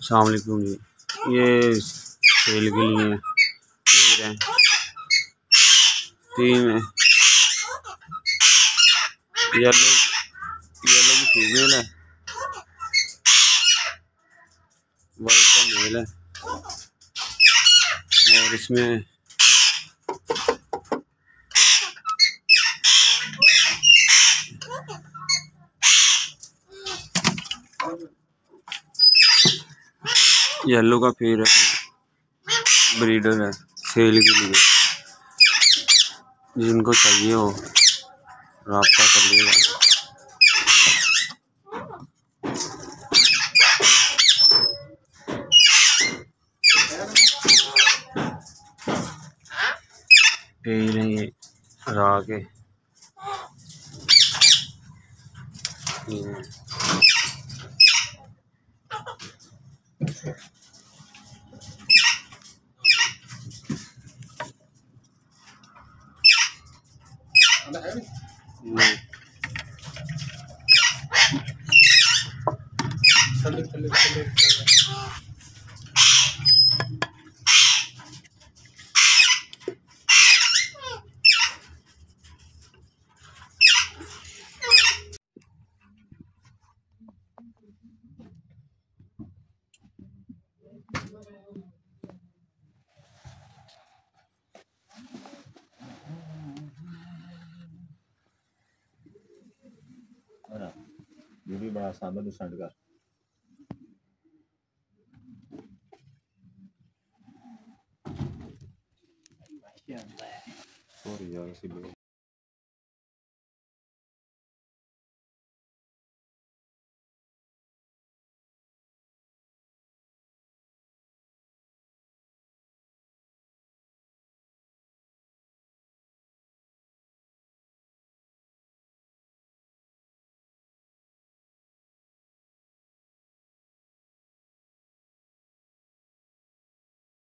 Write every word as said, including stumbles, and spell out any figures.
अस्सलाम वालेकुम जी। ये सेल के लिए तीन है, तीन है। येलो येलो की फीमेल है, वाइट का मेल है। और इसमें येलो का पेड़ है, ब्रीडर है सेल के लिए। जिनको चाहिए हो राब्ता कर लेगा। पेड़ है ये रा के नहीं। ये भी बड़ा आसान है सेंड कर सॉरी यार इसीलिए